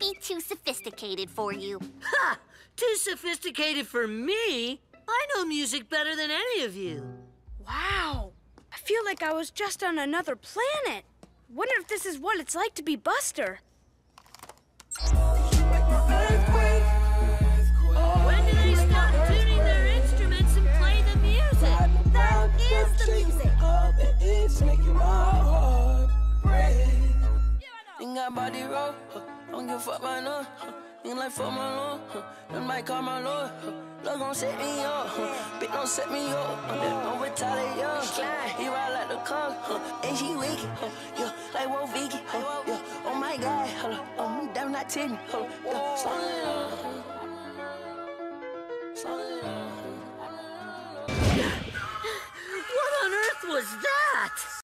way too sophisticated for you. Ha! Too sophisticated for me? I know music better than any of you. Wow. I feel like I was just on another planet. Wonder if this is what it's like to be Buster. When do they stop tuning their instruments and play the music? That is the music. It's making my heart break. Think I body roll, don't give a fuck by no. Ain't like fuck my lord, them might call my lord. Love gon' set me up, bitch don't set me up. Don't retaliate, yo. He ride like the car, and she wicked, yeah, like Whoa Vicky, yeah. Oh my God, oh me damn not titty, yeah. Slow it up, slow it up. What on earth was that?